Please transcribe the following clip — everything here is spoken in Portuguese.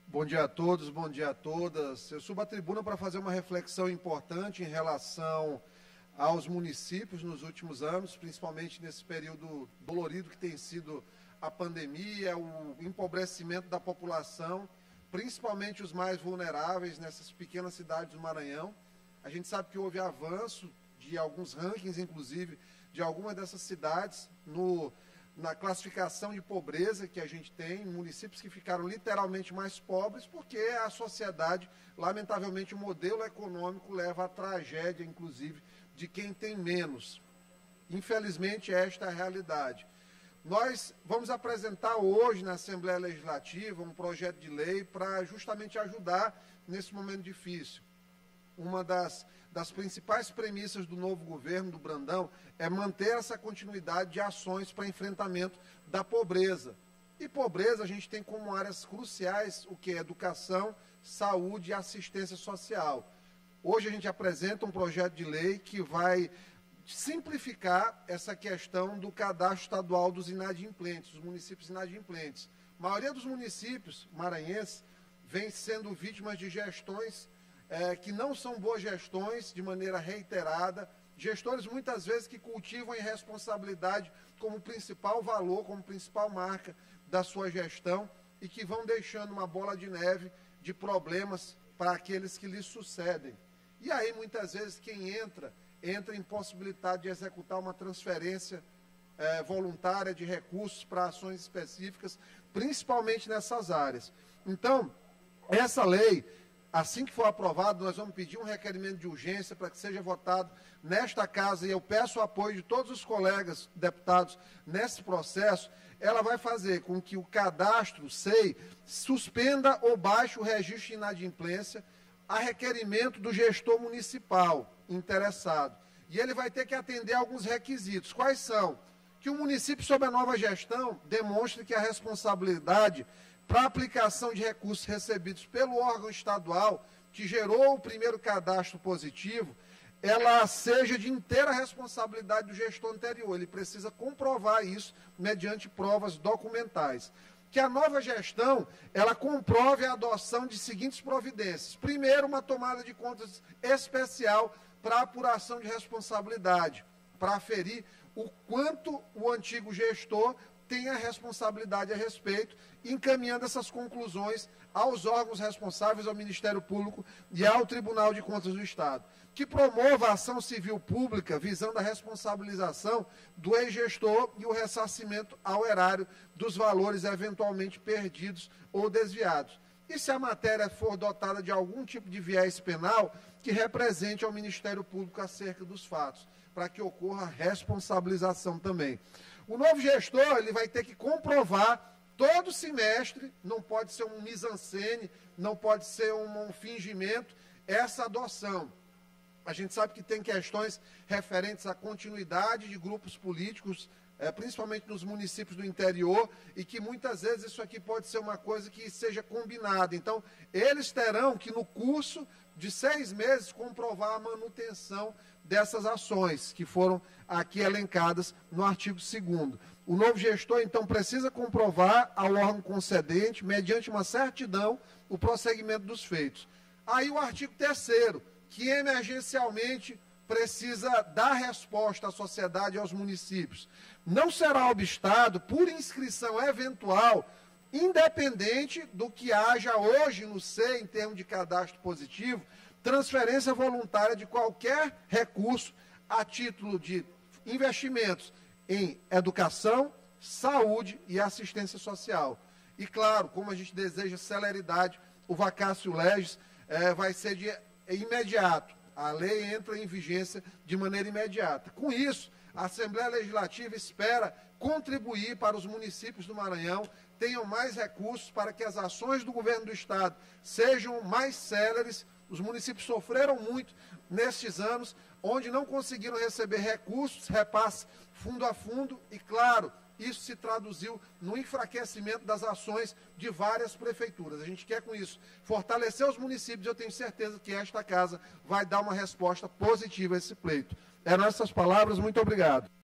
Bom dia a todos, bom dia a todas. Eu subo à tribuna para fazer uma reflexão importante em relação aos municípios nos últimos anos, principalmente nesse período dolorido que tem sido a pandemia, o empobrecimento da população, principalmente os mais vulneráveis nessas pequenas cidades do Maranhão. A gente sabe que houve avanço de alguns rankings, inclusive, de algumas dessas cidades na classificação de pobreza que a gente tem, municípios que ficaram literalmente mais pobres, porque a sociedade, lamentavelmente, o modelo econômico leva à tragédia, inclusive, de quem tem menos. Infelizmente, esta é a realidade. Nós vamos apresentar hoje na Assembleia Legislativa um projeto de lei para justamente ajudar nesse momento difícil. Uma das principais premissas do novo governo, do Brandão, é manter essa continuidade de ações para enfrentamento da pobreza. E pobreza a gente tem como áreas cruciais o que é educação, saúde e assistência social. Hoje a gente apresenta um projeto de lei que vai simplificar essa questão do cadastro estadual dos inadimplentes, dos municípios inadimplentes. A maioria dos municípios maranhenses vem sendo vítimas de gestões que não são boas gestões, de maneira reiterada, gestores muitas vezes que cultivam a irresponsabilidade como principal valor, como principal marca da sua gestão e que vão deixando uma bola de neve de problemas para aqueles que lhes sucedem. E aí, muitas vezes, quem entra em possibilidade de executar uma transferência voluntária de recursos para ações específicas, principalmente nessas áreas. Então, essa lei, assim que for aprovado, nós vamos pedir um requerimento de urgência para que seja votado nesta casa, e eu peço o apoio de todos os colegas deputados nesse processo. Ela vai fazer com que o cadastro SEI suspenda ou baixe o registro de inadimplência a requerimento do gestor municipal interessado. E ele vai ter que atender a alguns requisitos. Quais são? Que o município, sob a nova gestão, demonstre que a responsabilidade para a aplicação de recursos recebidos pelo órgão estadual que gerou o primeiro cadastro positivo, ela seja de inteira responsabilidade do gestor anterior. Ele precisa comprovar isso mediante provas documentais. Que a nova gestão, ela comprove a adoção de seguintes providências. Primeiro, uma tomada de contas especial para apuração de responsabilidade, para aferir o quanto o antigo gestor tem a responsabilidade a respeito, encaminhando essas conclusões aos órgãos responsáveis, ao Ministério Público e ao Tribunal de Contas do Estado. Que promova a ação civil pública visando a responsabilização do ex-gestor e o ressarcimento ao erário dos valores eventualmente perdidos ou desviados. E se a matéria for dotada de algum tipo de viés penal, que represente ao Ministério Público acerca dos fatos, para que ocorra responsabilização também. O novo gestor, ele vai ter que comprovar todo semestre, não pode ser um mise-en-scène, não pode ser um fingimento, essa adoção. A gente sabe que tem questões referentes à continuidade de grupos políticos, principalmente nos municípios do interior, e que muitas vezes isso aqui pode ser uma coisa que seja combinada. Então, eles terão que, no curso de 6 meses, comprovar a manutenção dessas ações que foram aqui elencadas no artigo 2º. O novo gestor, então, precisa comprovar ao órgão concedente, mediante uma certidão, o prosseguimento dos feitos. Aí o artigo 3º, que emergencialmente precisa dar resposta à sociedade e aos municípios. Não será obstado por inscrição eventual, independente do que haja hoje no SEI, em termos de cadastro positivo, transferência voluntária de qualquer recurso a título de investimentos em educação, saúde e assistência social. E, claro, como a gente deseja celeridade, o vacatio legis vai ser de imediato. A lei entra em vigência de maneira imediata. Com isso, a Assembleia Legislativa espera contribuir para os municípios do Maranhão tenham mais recursos para que as ações do governo do Estado sejam mais céleres. Os municípios sofreram muito nestes anos, onde não conseguiram receber recursos, repasse fundo a fundo, e, claro, isso se traduziu no enfraquecimento das ações de várias prefeituras. A gente quer, com isso, fortalecer os municípios, e eu tenho certeza que esta casa vai dar uma resposta positiva a esse pleito. Eram essas palavras, muito obrigado.